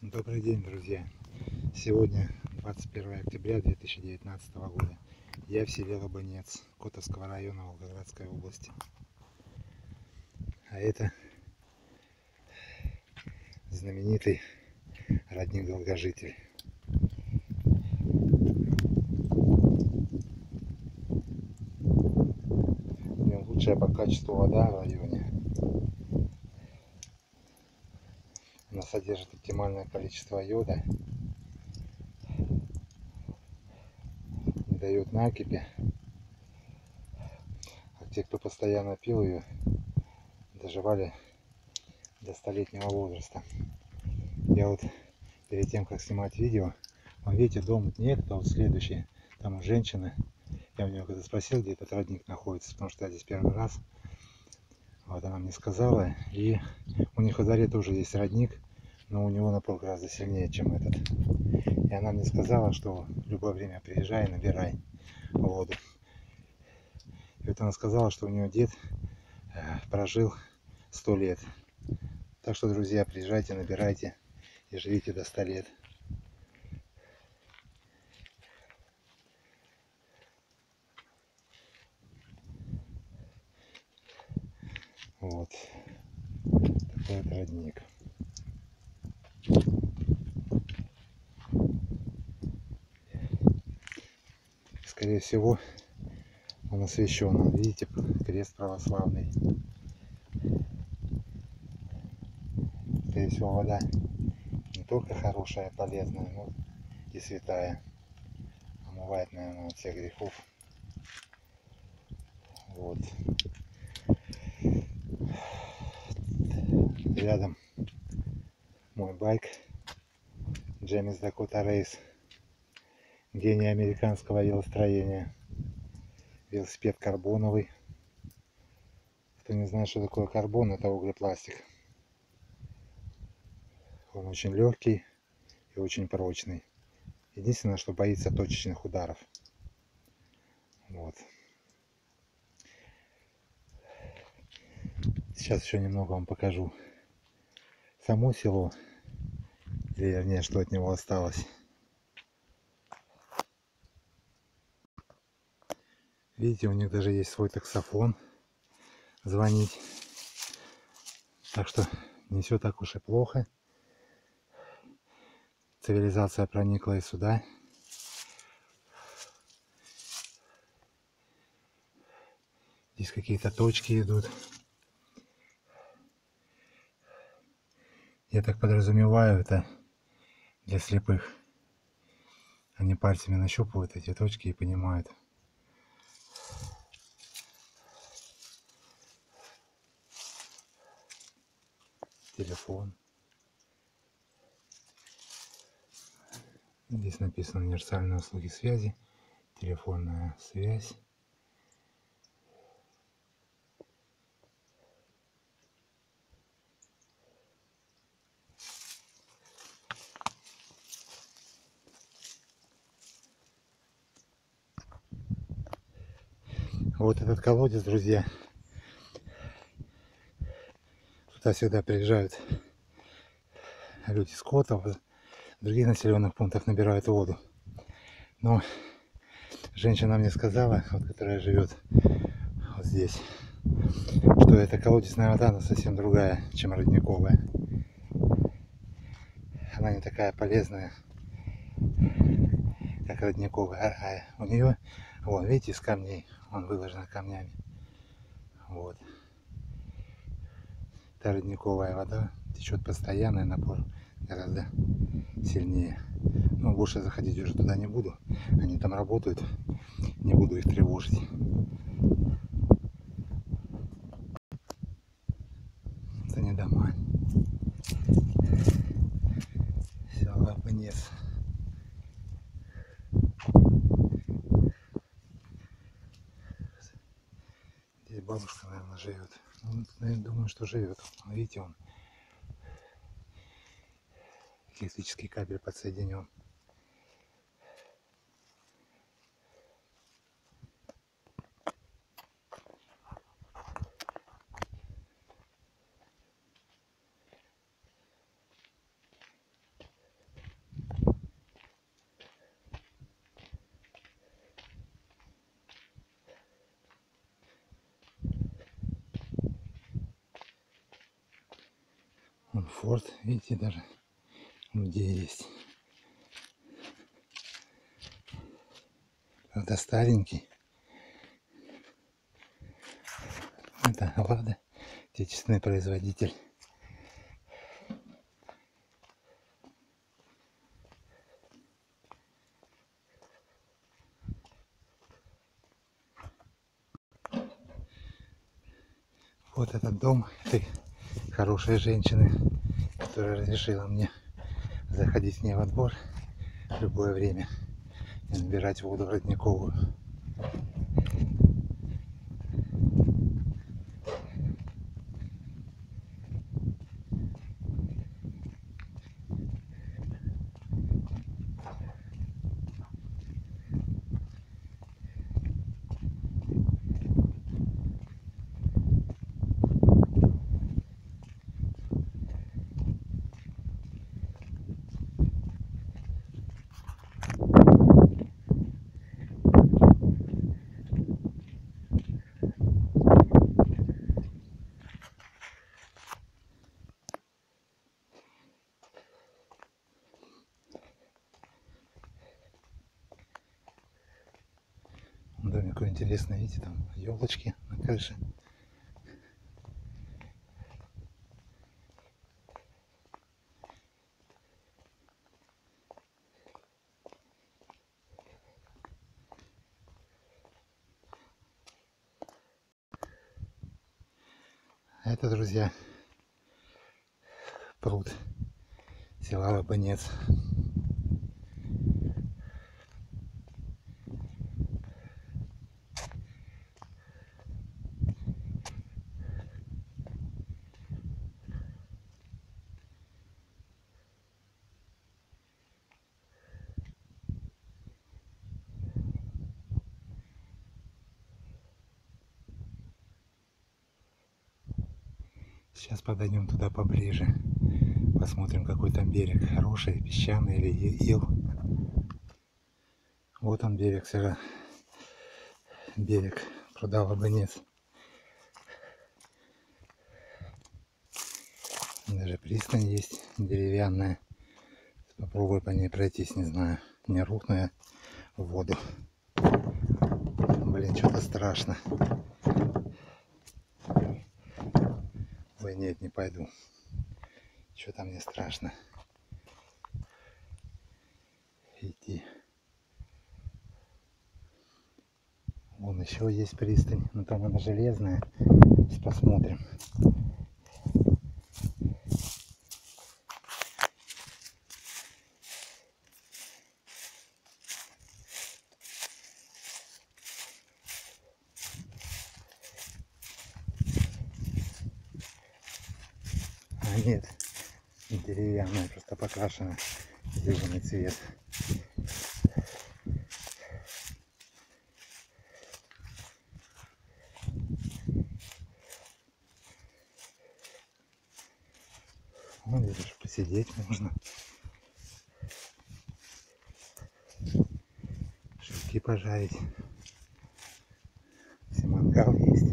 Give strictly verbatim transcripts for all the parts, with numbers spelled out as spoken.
Добрый день, друзья! Сегодня двадцать первое октября две тысячи девятнадцатого года. Я в селе Лобынец Котовского района Волгоградской области. А это знаменитый родник-долгожитель. У него лучшая по качеству вода в районе. Она содержит оптимальное количество йода, не дает накипи. А те, кто постоянно пил ее, доживали до столетнего возраста. Я вот перед тем, как снимать видео, вон, видите, дом нет, это вот следующий, там женщина. Я у нее когда спросил, где этот родник находится, потому что я здесь первый раз. Вот она мне сказала, и у них во дворе тоже есть родник, но у него напор гораздо сильнее, чем этот. И она мне сказала, что в любое время приезжай, набирай воду. И вот она сказала, что у нее дед прожил сто лет. Так что, друзья, приезжайте, набирайте и живите до ста лет. Вот такой вот родник. Скорее всего, он освящен. Видите, крест православный. Скорее всего, вода не только хорошая, полезная, но и святая. Омывает, наверное, от всех грехов. Вот. Рядом мой байк Джемис Дакота Рейс. Гений американского велостроения. Велосипед карбоновый. Кто не знает, что такое карбон, это углепластик. Он очень легкий и очень прочный. Единственное, что боится точечных ударов. Вот. Сейчас еще немного вам покажу само село, или вернее, что от него осталось. Видите, у них даже есть свой таксофон, звонить. Так что не все так уж и плохо. Цивилизация проникла и сюда. Здесь какие-то точки идут. Я так подразумеваю, это для слепых. Они пальцами нащупывают эти точки и понимают. Телефон. Здесь написано универсальные услуги связи, телефонная связь. Вот этот колодец, друзья. Туда-сюда приезжают люди с Котов, в других населенных пунктах набирают воду. Но женщина мне сказала, вот, которая живет вот здесь, что эта колодезная вода, она совсем другая, чем родниковая. Она не такая полезная, как родниковая, а у нее, вот видите, из камней, он выложен камнями. Вот. Та родниковая вода течет постоянно, и напор гораздо сильнее. Но больше заходить уже туда не буду. Они там работают, не буду их тревожить. Это не дома. Село Лобынец. Здесь бабушка, наверное, живет. Ну, я думаю, что живет. Видите, он электрический кабель подсоединен. форт, видите, даже людей есть. Правда, старенький. Это Лада, отечественный производитель. Вот этот дом этой хорошей женщины, которая разрешила мне заходить к ней во двор в любое время и набирать воду родниковую. Домик какой интересный, видите, там елочки на крыше. А это, друзья, пруд села Лабынец. Сейчас подойдем туда поближе. Посмотрим, какой там берег. Хороший, песчаный или ил. Вот он берег, сера. Берег пруда Лабынец. Даже пристань есть деревянная. Попробую по ней пройтись, не знаю. Не рухну я в воду. Блин, что-то страшно. Ой, нет, не пойду. Что-то мне страшно идти. Вон еще есть пристань, но там она железная. Сейчас посмотрим. А нет, деревянная, просто покрашена в зеленый цвет. Вон видишь, посидеть можно. Шашлыки пожарить. Все, мангал есть.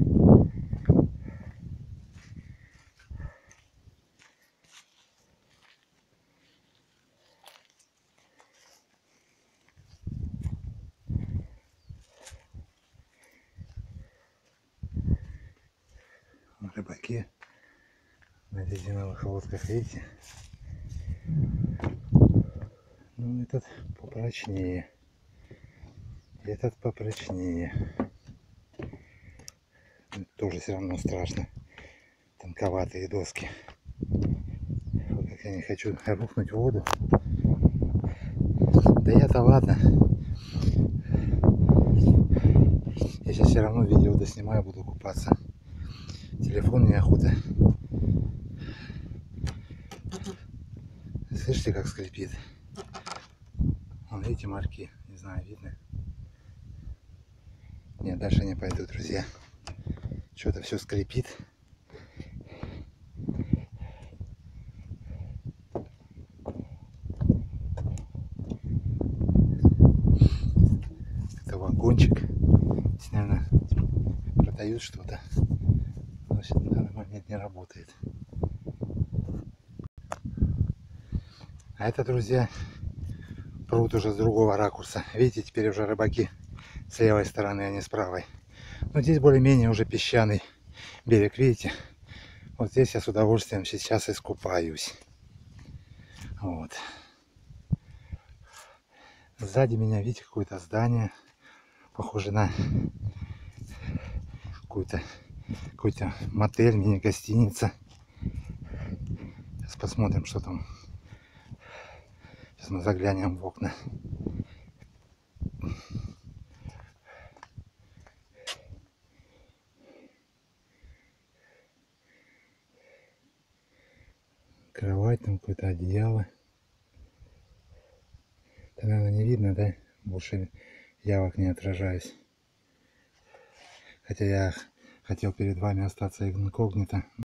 Рыбаки на резиновых лодках, видите? Ну, этот попрочнее. Этот попрочнее. Тоже все равно страшно. Тонковатые доски. Вот как я не хочу рухнуть в воду. Да я-то ладно. Я сейчас все равно видео доснимаю, буду купаться. Телефон неохота. Слышите, как скрипит? Вон, видите, марки? Не знаю, видно? Нет, дальше не пойду, друзья. Что-то все скрипит. Это вагончик. Здесь, наверное, продают что-то. Но в данный момент не работает. А это, друзья, пруд уже с другого ракурса. Видите, теперь уже рыбаки с левой стороны, а не с правой. Но здесь более-менее уже песчаный берег, видите? Вот здесь я с удовольствием сейчас искупаюсь. Вот. Сзади меня, видите, какое-то здание. Похоже на какой-то какой-то мотель, мини-гостиница. Сейчас посмотрим, что там. Сейчас мы заглянем в окна. Кровать, там какое-то одеяло. Это, наверное, не видно, да? Больше явок не отражаюсь. Хотя я хотел перед вами остаться инкогнито.